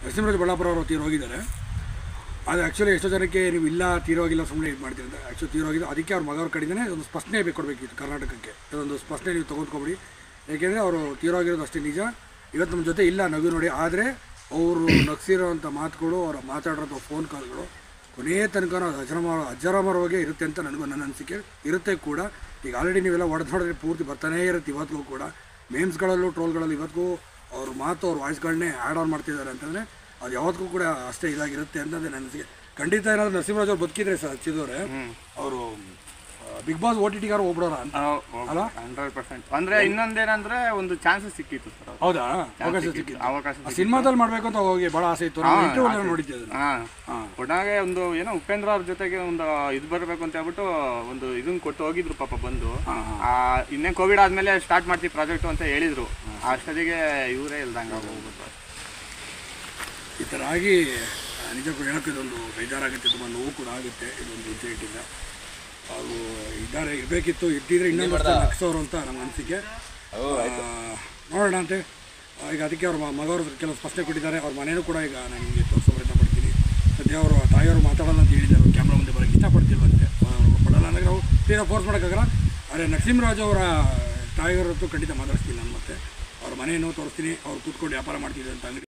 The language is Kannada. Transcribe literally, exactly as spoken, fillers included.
ನರಸಿಂಹರಾಜ ಬಳ್ಳಾಪುರ ಅವರು ತೀರೋಗಿದ್ದಾರೆ. ಅದು ಆ್ಯಕ್ಚುಲಿ ಎಷ್ಟೋ ಜನಕ್ಕೆ ನೀವು ಇಲ್ಲ ತೀರೋಗಿಲ್ಲ ಸುಮ್ಮನೆ ಇದು ಮಾಡ್ತೀರಿ ಅಂತ. ಆ್ಯಕ್ಚುಲಿ ತೀರೋಗಿದ್ದು ಅದಕ್ಕೆ ಅವ್ರ ಮಗವ್ರ ಕಡೆಯಿಂದನೇ ಒಂದು ಸ್ಪಷ್ಟನೆ ಬೇಕು ಕೊಡಬೇಕಿತ್ತು ಕರ್ನಾಟಕಕ್ಕೆ. ಇದೊಂದು ಸ್ಪಷ್ಟನೆ ನೀವು ತೊಗೊಂಡ್ಕೊಬಿಡಿ. ಏಕೆಂದರೆ ಅವರು ತೀರೋಗಿರೋದು ಅಷ್ಟೇ ನಿಜ. ಇವತ್ತು ನಮ್ಮ ಜೊತೆ ಇಲ್ಲ ನಗು ನೋಡಿ. ಆದರೆ ಅವರು ನಗ್ಸಿರೋವಂಥ ಮಾತುಗಳು, ಅವ್ರು ಮಾತಾಡಿರೋಂಥ ಫೋನ್ ಕಾಲ್ಗಳು ಕೊನೆಯ ತನಕ ಅಜರಾಮರ ಅಜರಾಮರವಾಗೇ ಇರುತ್ತೆ ಅಂತ ನನಗೂ ನನ್ನ ಅನಿಸಿಕೆ ಇರುತ್ತೆ ಕೂಡ. ಈಗ ಆಲ್ರೆಡಿ ನೀವೆಲ್ಲ ಹೊಡೆದು ನೋಡಿದ್ರೆ ಪೂರ್ತಿ ಬರ್ತಾನೇ ಇರುತ್ತೆ ಇವತ್ತಿಗೂ ಕೂಡ. ಮೇಮ್ಸ್ಗಳಲ್ಲೂ ಟ್ರೋಲ್ಗಳಲ್ಲಿ ಇವತ್ತಿಗೂ ಅವ್ರ ಮಾತು ಅವ್ರ ವಾಯ್ಸ್ಗಳನ್ನೇ ಆ್ಯಡ್ ಆನ್ ಮಾಡ್ತಿದ್ದಾರೆ ಅಂತಂದರೆ ಅದು ಯಾವತ್ತಿಗೂ ಕೂಡ ಅಷ್ಟೇ ಇದಾಗಿರುತ್ತೆ ಅನ್ನೋದೇ ನನ್ನ ಅನಿಸಿಕೆ. ಖಂಡಿತ ಏನಾದರೂ ನರಸಿಂಹರಾಜ್ ಅವ್ರು ಬದುಕಿದ್ರೆ ಸರ್ ಹಚ್ಚಿದವ್ರೆ ಅವರು ಬಿಗ್ ಬಾಸ್ ಓ ಟಿ ಟಿಗಾರ ಹೋಗ್ಬಿಡೋರ ಅಂತ ಅಲ್ಲ ಹಂಡ್ರೆಡ್ ಪರ್ಸೆಂಟ್. ಅಂದರೆ ಇನ್ನೊಂದೇನಂದರೆ ಒಂದು ಚಾನ್ಸಸ್ ಸಿಕ್ಕಿತ್ತು ಸರ್. ಹೌದಾ? ಅವಕಾಶ ಸಿಕ್ಕಿತ್ತು. ಅವಕಾಶ ಸಿನಿಮಾದಲ್ಲಿ ಮಾಡಬೇಕು ಅಂತ ಹೋಗಿ ಭಾಳ ಆಸೆ ಇತ್ತು. ನೋಡಿದ್ದೆ. ಹಾಂ ಒಟ್ಟಾಗೆ ಒಂದು ಏನೋ ಉಪೇಂದ್ರ ಅವ್ರ ಜೊತೆಗೆ ಒಂದು ಇದು ಬರಬೇಕು ಅಂತ ಹೇಳ್ಬಿಟ್ಟು ಒಂದು ಇದನ್ನ ಕೊಟ್ಟು ಹೋಗಿದ್ರು ಪಾಪ ಬಂದು. ಇನ್ನೇ ಕೋವಿಡ್ ಆದಮೇಲೆ ಸ್ಟಾರ್ಟ್ ಮಾಡ್ತೀವಿ ಪ್ರಾಜೆಕ್ಟು ಅಂತ ಹೇಳಿದರು. ಅಷ್ಟೊತ್ತಿಗೆ ಇವರೇ ಇಲ್ದಂಗೆ ಹೋಗ್ಬಿಟ್ಟು ಈ ಥರ ಆಗಿ ನಿಜಕ್ಕೂ ಹೇಳೋಕ್ಕೆ ಇದೊಂದು ಬೇಜಾರಾಗುತ್ತೆ, ತುಂಬ ನೋವು ಕೂಡ ಆಗುತ್ತೆ. ಇದೊಂದು ಇನ್ಸಿಡೆಂಟಿಂದ ಅವರು ಇದ್ದಾರೆ, ಇರಬೇಕಿತ್ತು, ಇದ್ದಿದ್ರೆ ಇನ್ನೊಂದು ವರ್ಷ ನಗ್ಸೋರು ಅಂತ ನಮ್ಮ ಅನಿಸಿಕೆ. ನೋಡೋಣ ಅಂತೆ. ಈಗ ಅದಕ್ಕೆ ಅವ್ರ ಮಗವರು ಕೆಲವು ಸ್ಪಷ್ಟನೆ ಕೊಟ್ಟಿದ್ದಾರೆ. ಅವ್ರ ಮನೇನೂ ಕೂಡ ಈಗ ನಾನು ನಿಮಗೆ ತೋರಿಸೋ ಪ್ರಯತ್ನ ಪಡ್ತೀನಿ. ಸದ್ಯ ಅವರು ತಾಯಿಯವರು ಮಾತಾಡೋಲ್ಲ ಅಂತ ಹೇಳಿದ್ದಾರೆ. ಕ್ಯಾಮ್ರಾ ಮುಂದೆ ಬರೋಕ್ಕೆ ಇಷ್ಟಪಡ್ತಿಲ್ವಂತೆ. ಪಡಲ್ಲ ಅಂದರೆ ನಾವು ಕ್ಲೀನಾಗಿ ಫೋರ್ಸ್ ಮಾಡೋಕ್ಕಾಗಲ್ಲ. ಆದರೆ ನರಸಿಂಹರಾಜ್ ಅವರ ತಾಯಿಯವರದ್ದು ಖಂಡಿತ ಮಾತಾಡ್ತೀನಿ ನಾನು. ಮತ್ತೆ ಅವ್ರ ಮನೆಯನ್ನು ತೋರಿಸ್ತೀನಿ. ಅವ್ರು ಕೂತ್ಕೊಂಡು ವ್ಯಾಪಾರ ಮಾಡ್ತಿದ್ದೆ ಅಂತ ಅಂಗಡಿ